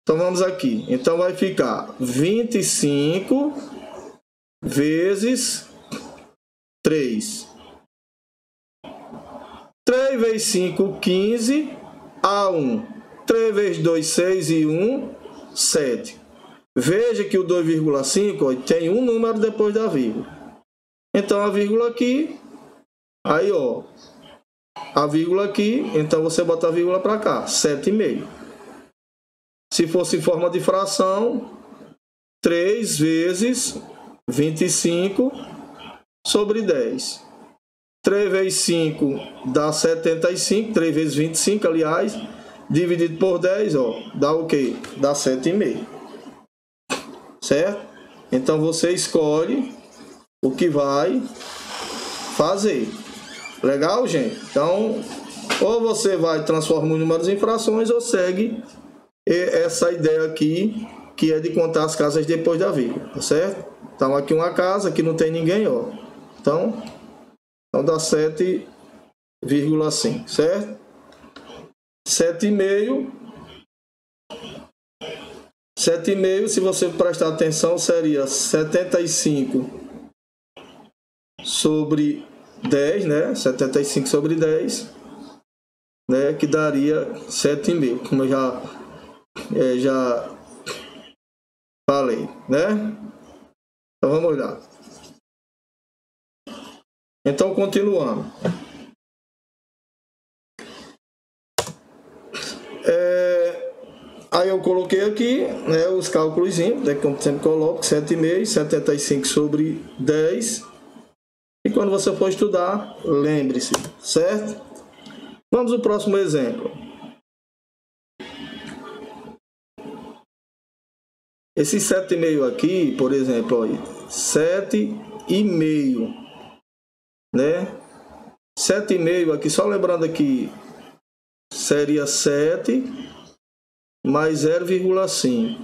Então vamos aqui. Então vai ficar 25 vezes 3. 3 vezes 5, 15. A1. 3 vezes 2, 6 e 1, 7. Veja que o 2,5 tem um número depois da vírgula. Então a vírgula aqui, aí ó, a vírgula aqui, então você bota a vírgula para cá, 7,5. Se fosse em forma de fração, 3 vezes 25 sobre 10. 3 vezes 5 dá 75, 3 vezes 25, aliás, dividido por 10, ó, dá o quê? Dá 7,5. Certo? Então você escolhe o que vai fazer. Legal, gente? Então, ou você vai transformar os números em frações ou segue essa ideia aqui, que é de contar as casas depois da vírgula, tá certo? Então aqui uma casa, aqui não tem ninguém, ó. Então dá 7,5, certo? 7,5, se você prestar atenção, seria 75 sobre 10, né? 75 sobre 10, né? Que daria 7,5, como eu já falei, né? Então vamos olhar. Então continuando. Aí eu coloquei aqui, né, os cálculos, né, como sempre coloco, 7,5, 75 sobre 10. E quando você for estudar, lembre-se, certo? Vamos ao próximo exemplo. Esse 7,5 aqui, por exemplo, ó, 7,5, né? 7,5 aqui, só lembrando aqui, seria 7 mais 0,5.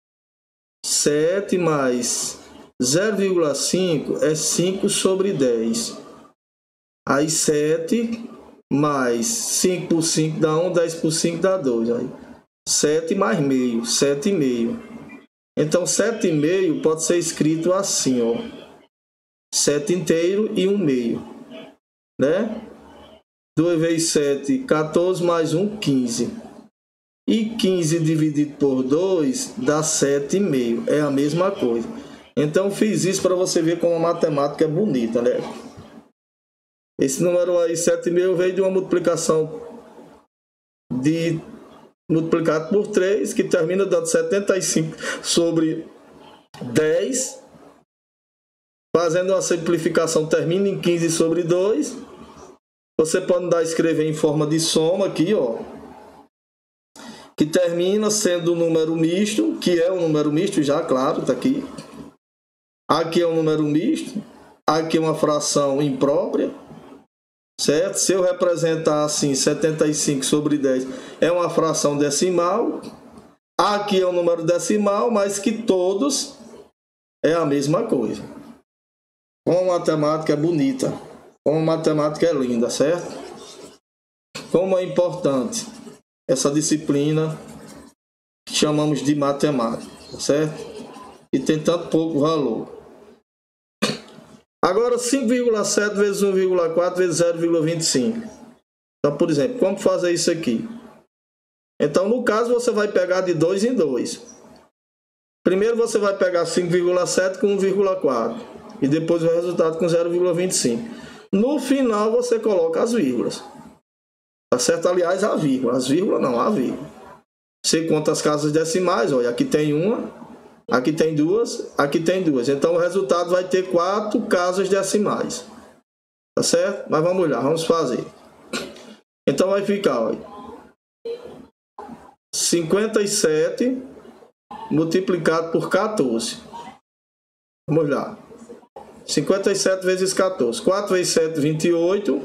7 mais 0,5 é 5 sobre 10. Aí 7 mais 5 por 5 dá 1, 10 por 5 dá 2. Aí 7 mais meio, 7,5. Então 7,5 pode ser escrito assim, ó. 7 inteiro e 1 meio, né? 2 vezes 7, 14 mais 1, 15. E 15 dividido por 2 dá 7,5. É a mesma coisa. Então fiz isso para você ver como a matemática é bonita, né? Esse número aí, 7,5, veio de uma multiplicação multiplicado por 3, que termina dando 75 sobre 10. Fazendo uma simplificação, termina em 15 sobre 2. Você pode escrever em forma de soma aqui, ó, que termina sendo um número misto, que é um número misto já, claro, tá aqui. Aqui é um número misto, aqui é uma fração imprópria, certo? Se eu representar assim, 75 sobre 10 é uma fração decimal. Aqui é um número decimal, mas que todos é a mesma coisa. Como a matemática é bonita, como a matemática é linda, certo? Como é importante essa disciplina que chamamos de matemática, certo? E tem tanto pouco valor. Agora 5,7 vezes 1,4 vezes 0,25. Então, por exemplo, como fazer isso aqui? Então, no caso, você vai pegar de 2 em 2. Primeiro você vai pegar 5,7 com 1,4 e depois o resultado com 0,25. No final você coloca as vírgulas. Tá certo? Aliás, a vírgula. As vírgulas não, a vírgula. Você conta as casas decimais, olha, aqui tem uma, aqui tem duas, aqui tem duas. Então o resultado vai ter 4 casas decimais. Tá certo? Mas vamos olhar, vamos fazer. Então vai ficar, olha, 57 multiplicado por 14. Vamos lá. 57 vezes 14. 4 vezes 7, 28.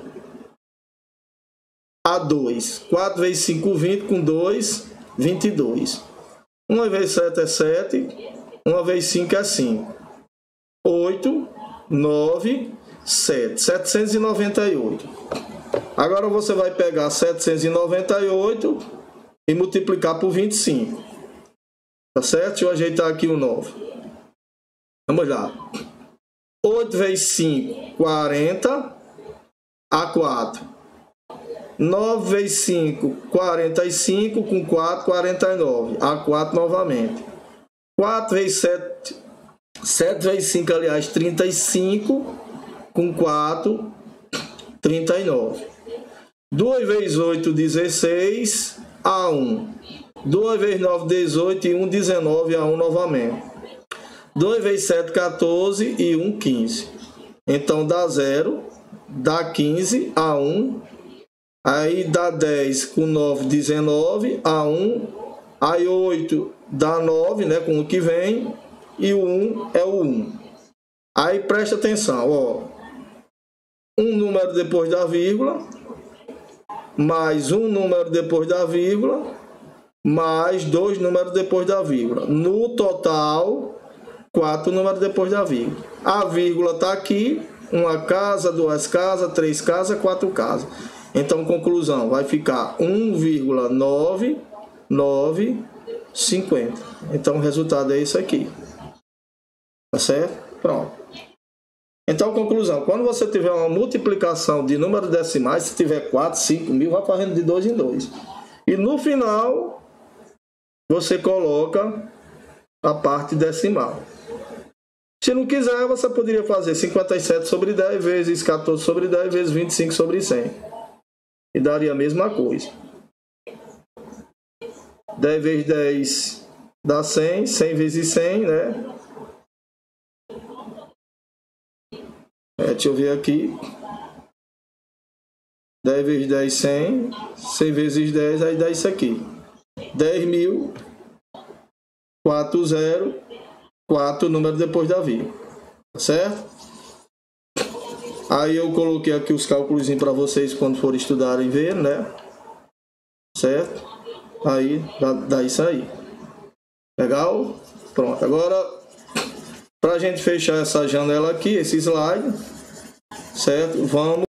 A 2. 4 vezes 5, 20. Com 2, 22. 1 vezes 7 é 7. 1 vezes 5 é 5. 8, 9, 7. 798. Agora você vai pegar 798 e multiplicar por 25. Tá certo? Deixa eu ajeitar aqui o 9. Vamos lá. 8 vezes 5, 40. A4. 9 vezes 5, 45. Com 4, 49. A4 novamente. 4 vezes 7, 7 vezes 5, aliás, 35. Com 4, 39. 2 vezes 8, 16. A1. 2 vezes 9, 18. E 1, 19. A1 novamente. 2 vezes 7, 14. E 1, 15. Então dá 0. Dá 15. A1. Aí dá 10 com 9, 19. A1. Aí 8 dá 9, né? Com o que vem. E o 1 é o 1. Aí presta atenção, ó. Um número depois da vírgula. Mais um número depois da vírgula. Mais 2 números depois da vírgula. No total, 4 números depois da vírgula. A vírgula está aqui. Uma casa, 2 casas, 3 casas, 4 casas. Então, conclusão, vai ficar 1,950. Então, o resultado é isso aqui. Tá certo? Pronto. Então, conclusão, quando você tiver uma multiplicação de números decimais, se tiver 4, 5 mil, vai fazendo de 2 em 2. E no final, você coloca a parte decimal. Se não quiser, você poderia fazer 57 sobre 10 vezes 14 sobre 10 vezes 25 sobre 100. E daria a mesma coisa. 10 vezes 10 dá 100. 100 vezes 100, né? Deixa eu ver aqui. 10 vezes 10, 100. 100 vezes 10, aí dá isso aqui. 10.000. 40. 4 números depois da vírgula, certo? Aí eu coloquei aqui os cálculos para vocês quando forem estudarem ver, né? Certo? Aí dá isso aí. Legal? Pronto. Agora, para a gente fechar essa janela aqui, esse slide, certo? Vamos